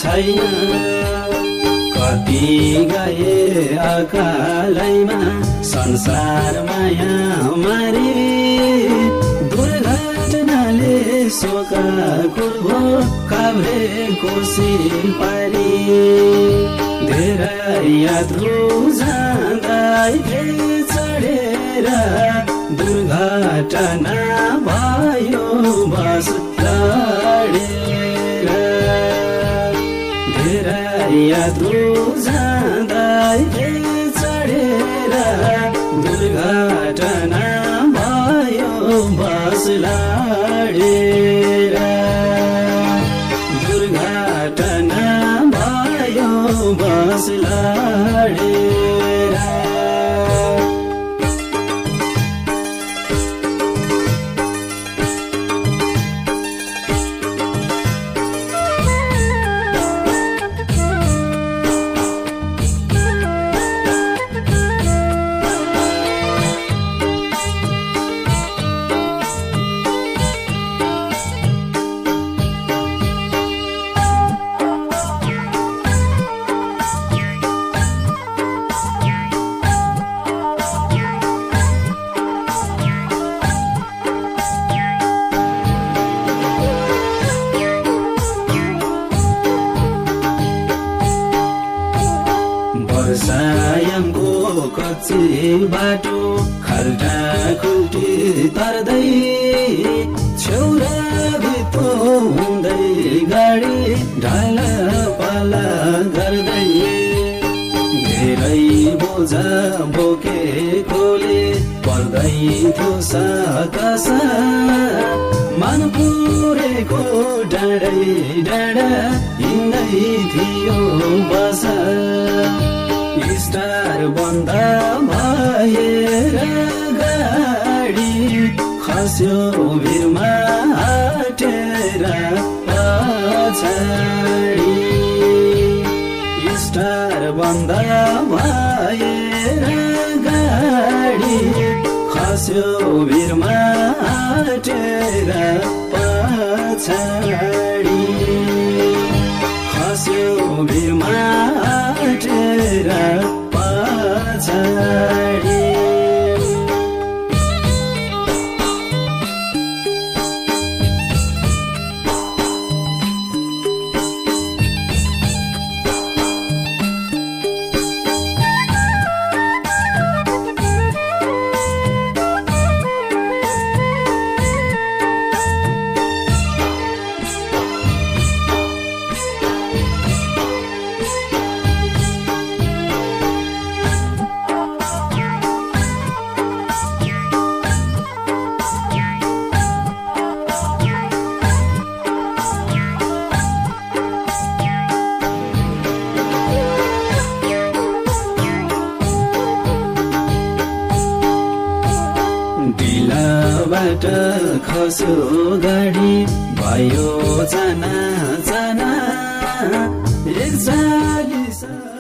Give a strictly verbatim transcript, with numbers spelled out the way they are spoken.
छैन कति गए अकालैमा संसार माया मारी दुर्घटनाले शोकाकुल भो काभ्रेको सिल पारी धेरै यात्रु जाँदै चढेर दुर्घटना भयो बस लडेर धेरै यात्रु जाँदै चढेर दुर्घटना भयो बस लडेर दुर्घटना भयो बस लडेर वर्षायामको कच्ची बाटो खाल्टा खुल्टी तर्दै छेउरा भित्तो हुँदै गाडी ढाला पाला गर्दै धेरै बोझा बोकेकोले पर्दै थियो साकासा मन पुरेको डाँडै डाँडा हिँड्दै थियो बसा स्टार बन्द भएर गाडी खस्यो भिरमा हटेर पछाडि स्टार बन्द भएर गाडी खस्यो भिरमा हटेर पछाडि खस्यो भिरमा हटेर पछाडि ढिलाबाट खस्यो गाडी भयो जाना जाना एक चालिस